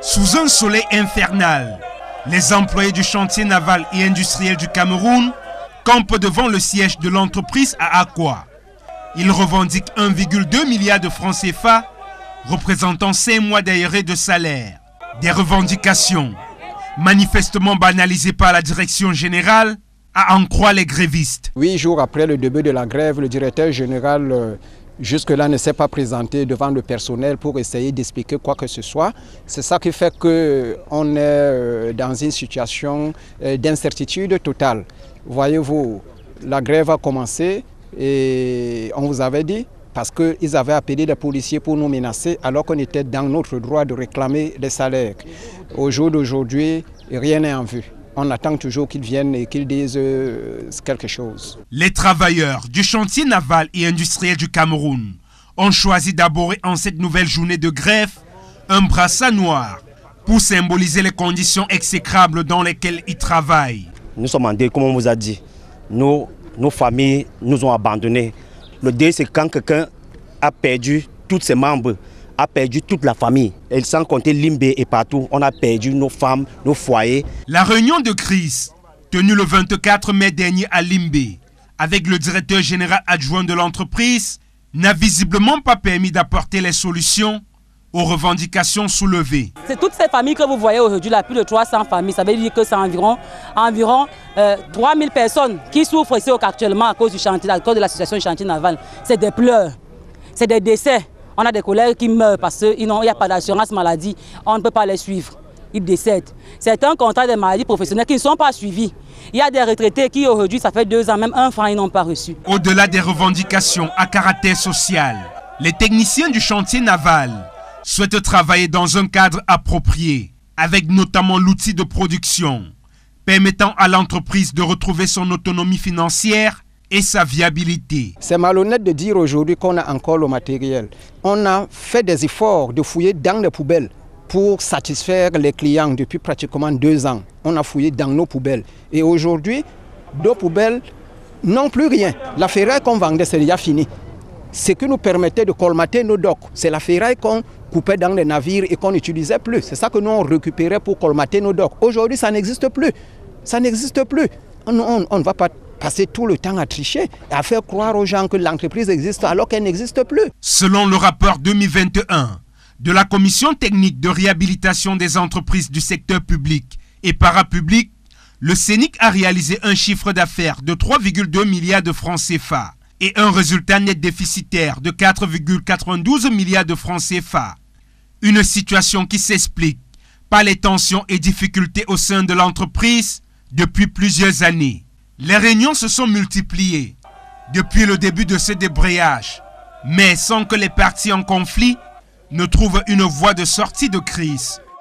Sous un soleil infernal, les employés du chantier naval et industriel du Cameroun campent devant le siège de l'entreprise à Akwa. Ils revendiquent 1,2 milliard de francs CFA, représentant 5 mois d'arrêt de salaire. Des revendications manifestement banalisées par la direction générale, à en croire les grévistes. 8 jours après le début de la grève, le directeur général jusque-là ne s'est pas présenté devant le personnel pour essayer d'expliquer quoi que ce soit. C'est ça qui fait qu'on est dans une situation d'incertitude totale. Voyez-vous, la grève a commencé et on vous avait dit, parce qu'ils avaient appelé les policiers pour nous menacer alors qu'on était dans notre droit de réclamer les salaires. Au jour d'aujourd'hui, rien n'est en vue. On attend toujours qu'ils viennent et qu'ils disent quelque chose. Les travailleurs du chantier naval et industriel du Cameroun ont choisi d'aborder en cette nouvelle journée de grève un brassard noir pour symboliser les conditions exécrables dans lesquelles ils travaillent. Nous sommes en deuil, comme on vous a dit. Nos familles nous ont abandonnés. Le deuil, c'est quand quelqu'un a perdu tous ses membres, a perdu toute la famille. Et sans compter Limbé et partout, on a perdu nos femmes, nos foyers. La réunion de crise, tenue le 24 mai dernier à Limbé, avec le directeur général adjoint de l'entreprise, n'a visiblement pas permis d'apporter les solutions aux revendications soulevées. C'est toutes ces familles que vous voyez aujourd'hui, là, plus de 300 familles, ça veut dire que c'est environ 3000 personnes qui souffrent ici actuellement à cause du chantier, à cause de la situation du chantier naval. C'est des pleurs, c'est des décès. On a des collègues qui meurent parce qu'il n'y a pas d'assurance maladie, on ne peut pas les suivre, ils décèdent. C'est un contrat de maladies professionnelles qui ne sont pas suivis. Il y a des retraités qui aujourd'hui, ça fait 2 ans, même 1 franc, ils n'ont pas reçu. Au-delà des revendications à caractère social, les techniciens du chantier naval souhaitent travailler dans un cadre approprié, avec notamment l'outil de production, permettant à l'entreprise de retrouver son autonomie financière et sa viabilité. C'est malhonnête de dire aujourd'hui qu'on a encore le matériel. On a fait des efforts de fouiller dans les poubelles pour satisfaire les clients depuis pratiquement 2 ans. On a fouillé dans nos poubelles. Et aujourd'hui, nos poubelles n'ont plus rien. La ferraille qu'on vendait, c'est déjà fini. Ce qui nous permettait de colmater nos docks, c'est la ferraille qu'on coupait dans les navires et qu'on n'utilisait plus. C'est ça que nous on récupérait pour colmater nos docks. Aujourd'hui, ça n'existe plus. Ça n'existe plus. On ne va pas passer tout le temps à tricher et à faire croire aux gens que l'entreprise existe alors qu'elle n'existe plus. Selon le rapport 2021 de la Commission technique de réhabilitation des entreprises du secteur public et parapublic, le CENIC a réalisé un chiffre d'affaires de 3,2 milliards de francs CFA et un résultat net déficitaire de 4,92 milliards de francs CFA. Une situation qui s'explique par les tensions et difficultés au sein de l'entreprise depuis plusieurs années. Les réunions se sont multipliées depuis le début de ce débrayage, mais sans que les parties en conflit ne trouvent une voie de sortie de crise.